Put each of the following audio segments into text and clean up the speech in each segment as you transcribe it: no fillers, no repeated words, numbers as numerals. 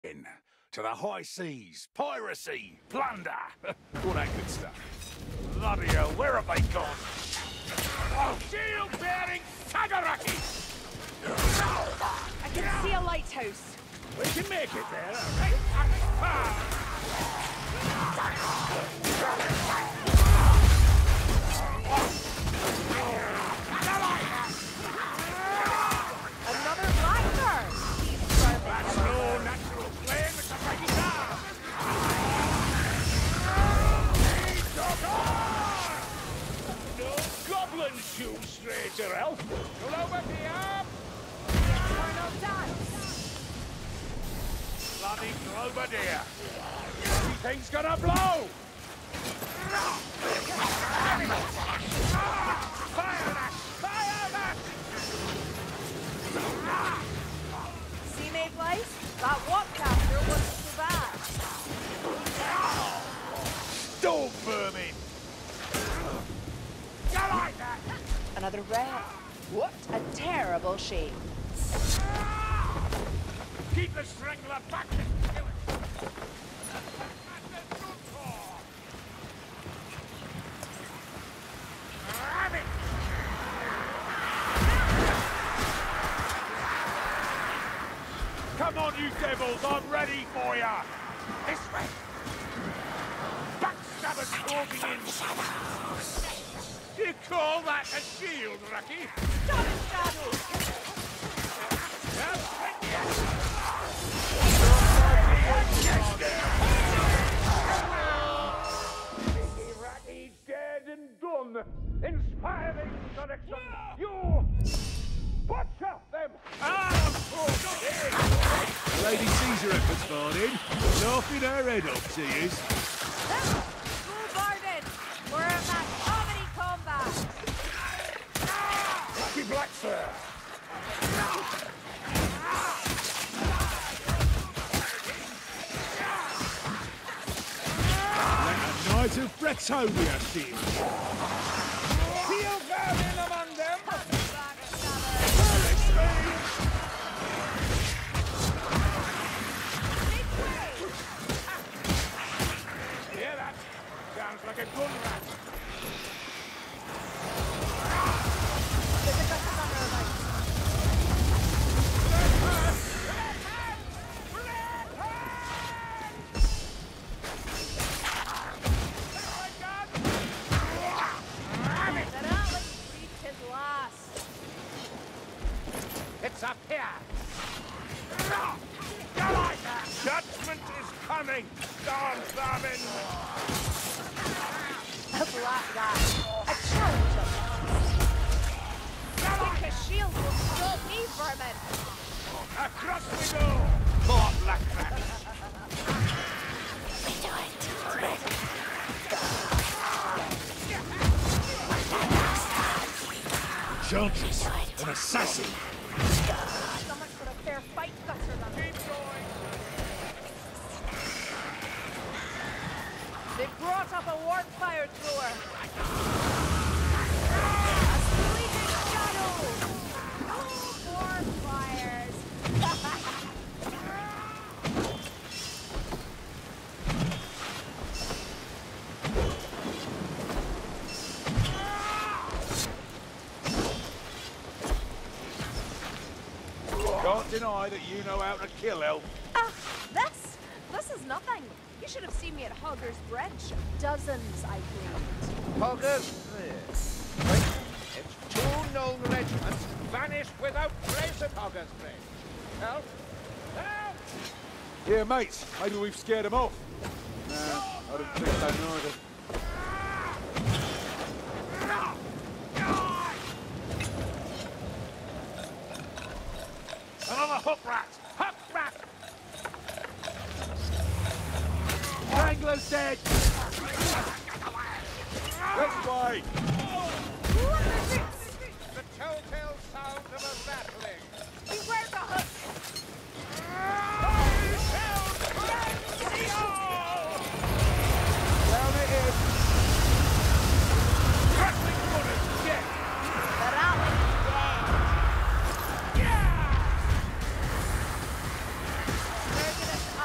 In to the high seas, piracy, plunder, all that good stuff. Bloody hell, where have they gone? Oh, shield-bearing Sagaraki! I can see a lighthouse. We can make it there, all right? Another blackbird. That's no natural flame, it's a mighty star! No goblin shoot, stranger elf! You'll over here! Eternal dance. Bloody Globadier! Everything's gonna blow! Fire that! Fire that! See, Mayflies? That Watcaster wasn't so bad. Dog vermin! You like that? Another red. What a terrible shape. Keep the strangler back and kill it! Ram it! Come on, you devils, I'm ready for ya! This way! Backstabbers walking in! You call that a shield, Rocky? Stop it, Shadow! He's dead and done. Inspiring connection. You butcher them. Lady sees your efforts, Varnin. Laughing her head off, she is. Go, Varden! We're in that comedy combat! Lucky Black Sir. Knight of Brexovia, she is. Shield vermin among them. Hear that? Sounds like a gun rat. There's a gust of thunder, like. That Atlas breathed his last. It's up here. You like that? Judgment is coming. Dawn vermin. A black guy. A challenge of think a shield will stop me, vermin. Across we go. More black rat. Enchantress, an assassin. So much for a fair fight, Gutter. Keep going. They've brought up a warp fire thrower. A sleeping shadow. Warp fires. Can't deny that you know how to kill elf. This is nothing. You should have seen me at Hogger's Bridge. Dozens I cleaned. Hogger's Bridge. Wait, it's 2 known regiments vanished without trace at Hogger's Bridge. Help! Help! Yeah, mates, maybe we've scared them off. No, I don't think so neither. Another hook rat! Hook rat! Strangler's dead! This way! The telltale sound of a battling. Beware the hook! Down it is. Rattling bullets! Dead! The Rattling dead. We're gonna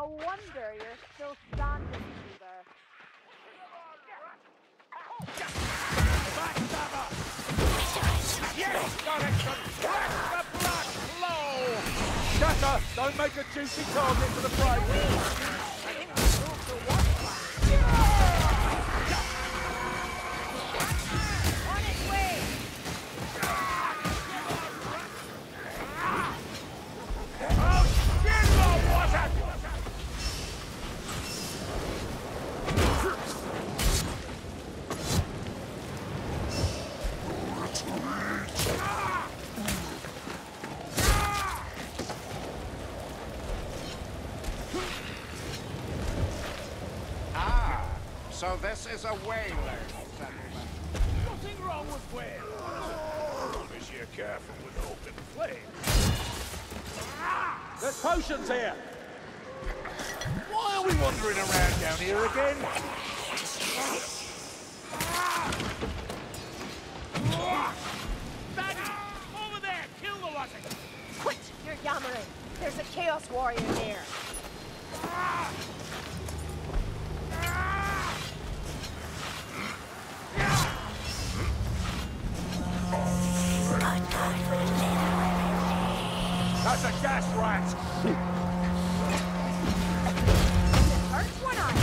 No wonder you're still standing, Weaver. Backstabber! Yes, got it! Let the blood flow! Shatter, don't make a juicy target for the prey. I think we moved to one plan. On its way! Oh, shit, what was it? So this is a whaler settlement. Nothing wrong with whale. As you're careful with open flame. There's potions here. Why are we wandering around down here again? Daddy! Over there! Kill the lassie! Quit your yammering! There's a Chaos Warrior there. That's a gas rat! Hurts one eye.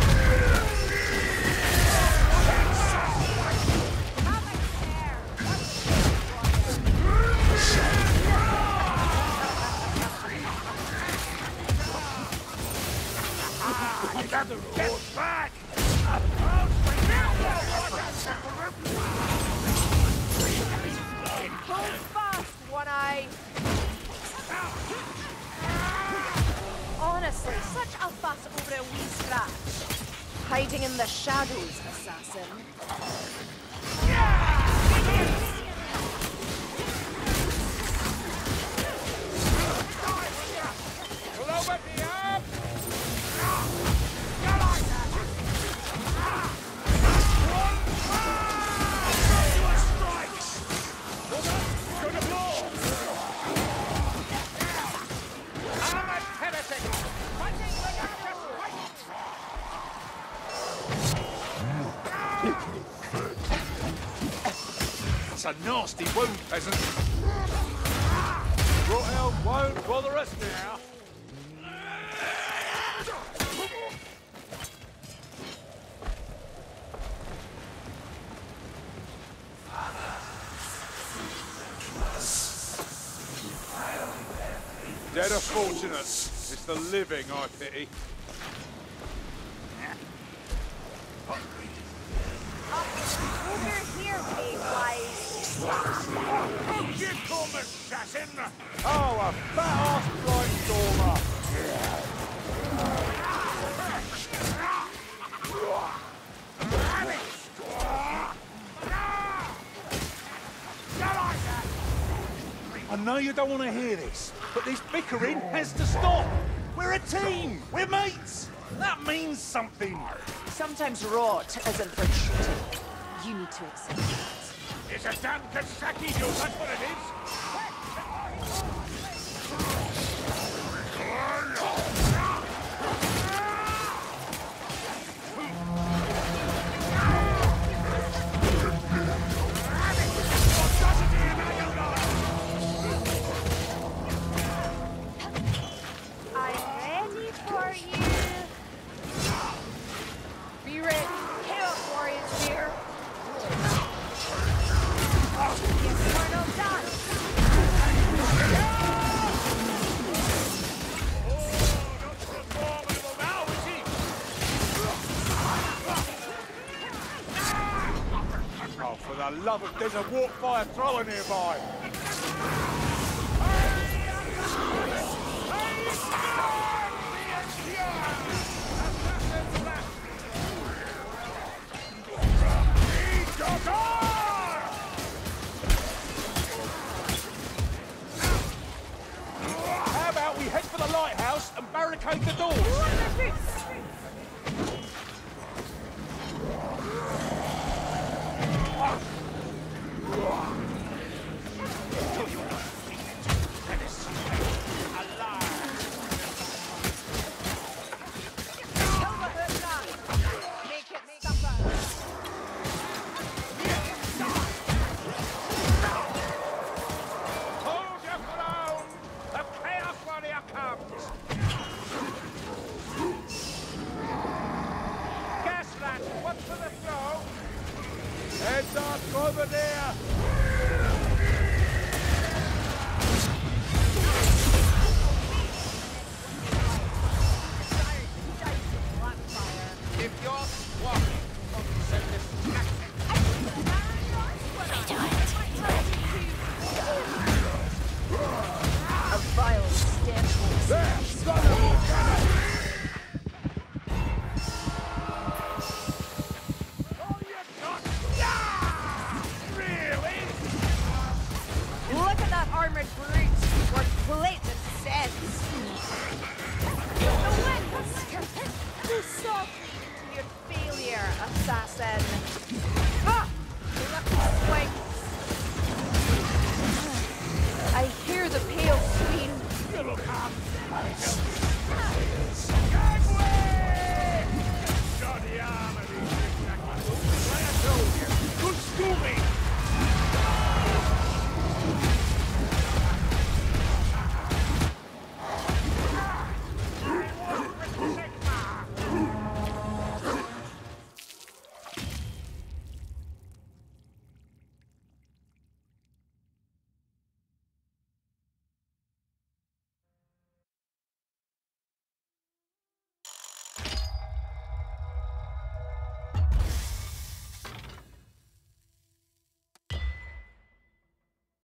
Have a care. Get back! Hold fast, One Eye. Honestly, such a fuss over a wee scratch. Hiding in the shadows, assassin. Blow me up! That's a nasty wound, peasant. Rotell won't bother us now. Dead are fortunate. It's the living I pity. Over here, big wise. Won't you come, assassin? Oh, a fat-ass blight stormer! I know you don't want to hear this, but this bickering has to stop. We're a team. We're mates. That means something. Sometimes rot isn't for shooting. You need to accept that. It's a damn Kasaki, Joe. That's what it is. I'm ready for you. Be ready. Chaos Warriors here. The Infernal Dance. Oh, for the love of... There's a warp fire thrower nearby! How about we head for the lighthouse and barricade the doors? Look over there! If you're walking, send this tactic. A vile stench will There! Son of a gun! All you got? Yeah! Really? Look at that armored brute! We're blatant sets! The witness! You softly into your failure, assassin! Ha! Lucky swings! I hear the pale queen. You look up!